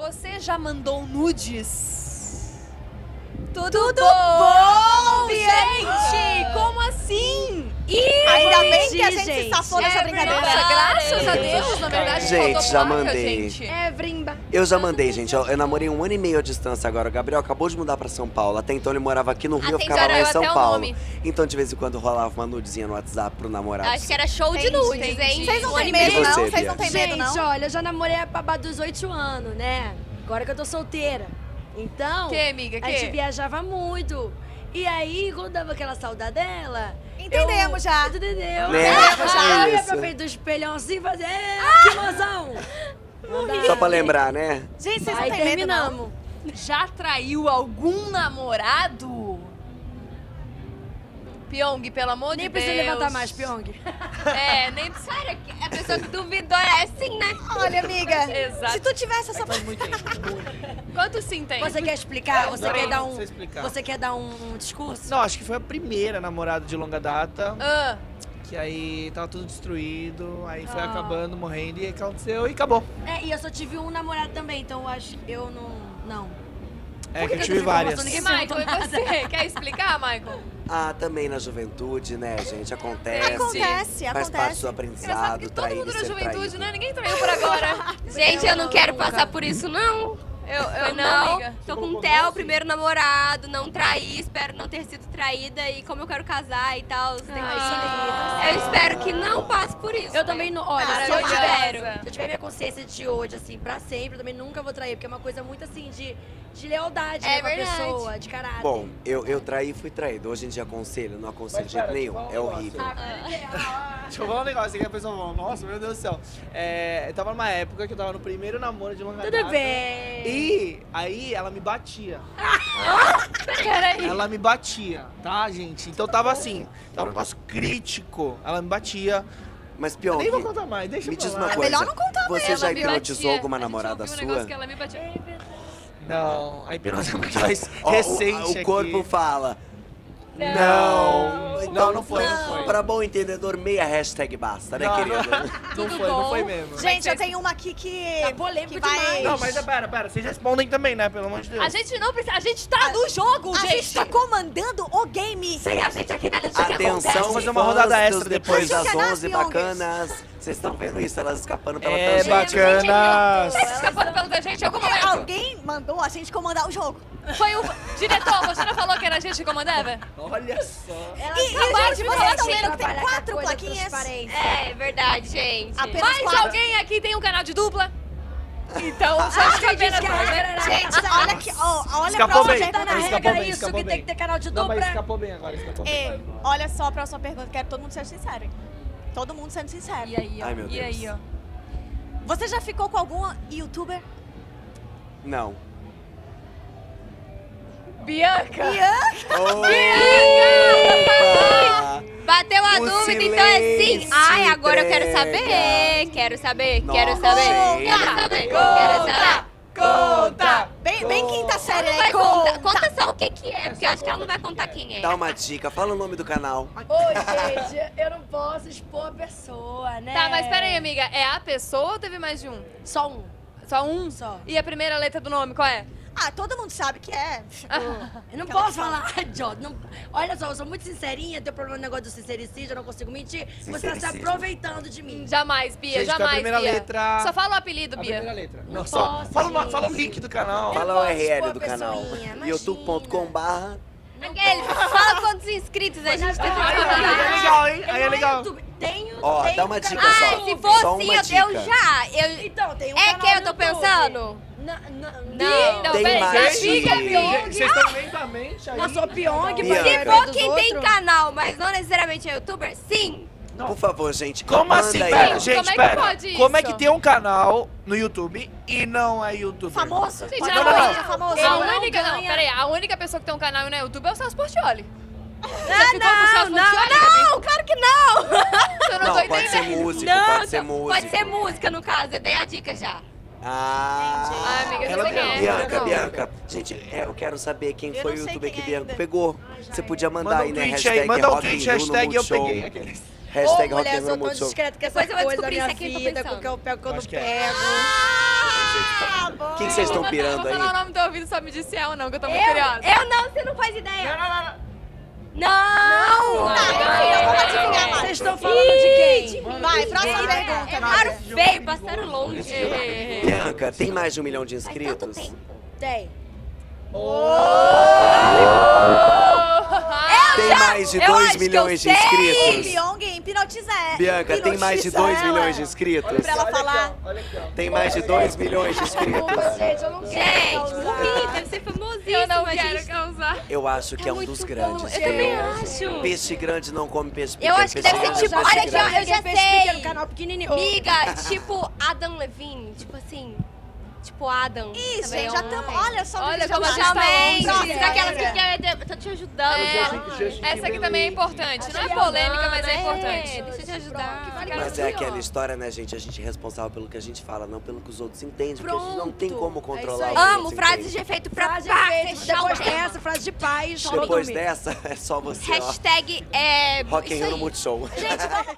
Você já mandou nudes? Tudo bom, gente? Como assim? Ainda bem que a gente se safou dessa brincadeira. Nossa, graças a Deus, na verdade, Gente, faltou já placa, mandei. gente. É, Vrimba. Eu já mandei, gente. Eu namorei 1 ano e meio à distância agora. O Gabriel acabou de mudar pra São Paulo. Até então ele morava aqui no Rio, eu Até ficava então lá em era São até o Paulo. nome. Então de vez em quando rolava uma nudezinha no WhatsApp pro namorado. Acho que era show de Entendi. nudes, hein? Vocês não Um ano têm e medo, meio. não? Você, Vocês não têm medo, Gente, não? olha, eu já namorei a babá dos 8 anos, né? Agora que eu tô solteira. Então, Que, amiga, a gente que? viajava muito. E aí, quando dava aquela saudade dela... Entendemos já. Entendeu? Né? Eu ia Isso. pra frente do espelhão assim e fazer... Que mozão! Só pra lembrar, né? Gente, vocês não Aí têm medo, não? terminamos. Já traiu algum namorado? Pyong, pelo amor Nem de Deus. precisa levantar mais, Pyong. É, nem precisa. Sério, a pessoa que duvidou é assim, né? Olha, amiga, Exato. se tu tivesse essa... Quanto sim tem? Você quer explicar? Você Não, quer dar não um... sei explicar. Você quer dar um discurso? Não, acho que foi a primeira namorada de longa data, Ah, que aí tava tudo destruído, aí foi acabando, morrendo, e aí aconteceu e acabou. É, e eu só tive um namorado também, então eu acho que eu não... É que eu que tive eu tô várias. ninguém e Michael, e você? Quer explicar, Michael? Ah, também na juventude, né, gente? Acontece. Acontece, Faz parte acontece. do Engraçado aprendizado, que todo trair mundo e na ser juventude, traído. né? Ninguém traiu por agora. Gente, eu não quero passar por isso, não. Eu não, Não, amiga. tô com o Theo, primeiro namorado, não traí, espero não ter sido traída e como eu quero casar e tal, tem que... Eu espero que não passe por isso. Eu também não... Olha, se eu Maravilhosa. tiver minha consciência de hoje, assim, pra sempre, eu também nunca vou trair, porque é uma coisa muito, assim, de lealdade, É né, com a verdade. pessoa, de caráter. Bom, eu traí e fui traído. Hoje em dia aconselho, não aconselho de jeito nenhum. É horrível. Deixa eu falar um negócio aqui, a pessoa fala, nossa, meu Deus do céu. Eu tava numa época que eu tava no primeiro namoro de longa data. Tudo bem. E aí ela me batia. Peraí. Ela me batia, tá, gente? Então tava assim, tava um negócio crítico. Ela me batia. Mas, Eu Pyong, nem vou contar mais, deixa me pra diz lá. uma É coisa. melhor não contar Você mesmo, já viu? hipnotizou alguma A gente namorada ouviu um sua? negócio que ela me batia. Não, a hipnose é muito mais Ó, recente o corpo aqui. fala. Não. Não, não foi, não foi. Pra bom entendedor, meia hashtag basta, né, Não, querida? Não foi mesmo. Gente, eu tenho uma aqui que... Tá polêmico que vai... demais. Não, mas pera, vocês respondem também, né? Pelo amor de Deus. A gente não precisa. A gente tá no jogo, A gente. gente tá comandando o game. Atenção, Vamos fazer uma rodada fãs extra dos depois depois. das Funcionar, 11 Pyongs. bacanas. Vocês estão vendo isso, elas escapando pela É tangente. bacana. Tá escapando pelo da gente em algum momento. Alguém mandou a gente comandar o jogo. Foi o diretor, você não falou que era a gente que comandava? Olha só. E, acabaram gente, de vocês falar estão que vendo que tem trabalha 4 com a coisa plaquinhas? transparente. É verdade, gente. Apenas Mais 4. alguém aqui tem um canal de dupla? Então, só fica apenas nós, né? Gente, olha aqui, ó, olha Escapou pra bem. onde Tá na Escapou regra bem, isso, escapou que bem. tem que ter canal de Não, mas dupla. escapou bem agora, escapou bem. Olha só a próxima pergunta, quero todo mundo sendo sincero, hein? Todo mundo sendo sincero. E aí, ó. Ai, meu E Deus. aí, ó. Você já ficou com algum youtuber? Não. Bianca! Opa! Bateu a O dúvida, então é sim. silêncio Ai, agora eu quero entrega. saber. Quero saber, Nossa, quero saber. gente. Quero saber, quero saber. Conta! Bem quinta série, Não né? vai contar. Conta só o que que é, porque eu acho que ela não vai contar quem é. Dá uma dica, fala o nome do canal. Ô, gente, eu não posso expor a pessoa, né? Tá, mas peraí, amiga. É a pessoa ou teve mais de um? Só um. Só um? Só. E a primeira letra do nome, qual é? Ah, todo mundo sabe que é. Eu não posso falar, idiota. Não... Olha só, eu sou muito sincerinha, tenho problema no negócio do sincericídio, eu não consigo mentir. Você tá se Sincericídio. aproveitando de mim. Jamais, Bia, Gente, jamais, com a primeira Bia. letra- Só fala o apelido, A Bia. primeira letra. Não, Não só. posso, Fala o gente. link do canal. Fala o posso URL expor do a canal. pessoinha, imagina. youtube.com/. Aquele, fala quantos inscritos a gente tem. Aí é legal, hein? Aí é legal. Tenho, Ó, tenho dá uma dica canal. só. Ai, se for Só assim, uma eu dica. já. Então, tem um É canal quem eu no tô YouTube. pensando? Não, Tem peraí, mais já de- fica, Pyong. Vocês estão lentamente aí. Eu sou Pyong, Bianca. Se parceiro for dos quem tem outros. canal, mas não necessariamente é youtuber, sim. Por favor, gente. Como manda assim, aí. pera? Como Gente, é que pera. pode Como é isso? que tem um canal no YouTube e não é youtuber? Famoso? Gente, Pode não, falar, não. famoso. A Ele não única, não, ganha. peraí, a única pessoa que tem um canal no YouTube é o Celso Portiolli. Não, claro que não. Eu não, tô Não, pode ser entendendo. músico, Não, pode ser músico. Pode ser música, no caso, eu dei a dica já. Ah, Ai, amiga, você Ela sei quem é. Bianca, Não. Bianca. Gente, eu quero saber quem Eu foi o não sei youtuber quem que Bianca ainda. pegou. Você podia mandar Manda aí, um né? tweet aí, Hashtag manda um Rock in tweet, Rio no hashtag eu Multishow. peguei. Aqueles. Ô, Hashtag Rock mulher, in eu Rio sou no tão Multishow. discreta com essa Depois eu vou coisa da descobrir minha se é quem eu tô vida, com o pensando. que eu pego, que eu não Acho que é. pego. O que vocês estão pirando Vou falar o aí? nome do ouvido, só me disse é ou não, que eu tô muito curiosa. Eu não, você não faz ideia. Não! Enfim, eu vou adivinhar mais. Vocês estão falando de quem? Vai, próxima pergunta. Erraram feio, passaram longe. Bianca, tem mais de 1 milhão de Faz tanto inscritos? tempo. Tem. Tem mais de 2 milhões de inscritos? Pyong hipnotizar. Bianca, tem mais de 2 milhões de inscritos? Pra ela falar. Olha aqui, ó. Tem mais de 2 milhões de inscritos? Gente, eu não quero Gente, causar. Mumi, deve ser famosíssima. Eu não a quero gente. causar. Eu acho que é um muito dos bom. grandes. Eu também viu? acho. Peixe grande não come peixe Eu pequeno. acho que peixe deve ser grande tipo, come olha peixe aqui, ó, grande. eu já Peixe pequeno, sei. canal pequenininho. Miga, tipo Adam Levine, tipo assim. Tipo Adam. Ih, também gente, é já um- estamos. Olha só Olha já como a vai. gente tá Também, longe. daquelas que quer, eu tô te ajudando. Essa aqui também é importante. Não é polêmica, mas é importante. Deixa eu te ajudar. Mas é aquela história, né, gente? A gente é responsável pelo que a gente fala, não pelo que os outros entendem. Porque a gente não tem Pronto. como É controlar isso os aí. Amo outros frases entendem. de efeito pra Frase pá, feita. fechar o Depois tema. dessa, frase de paz, só Depois dormir. dessa, é só você, ó. Hashtag é. Rock in isso Rio no aí. Multishow. Gente, vamos,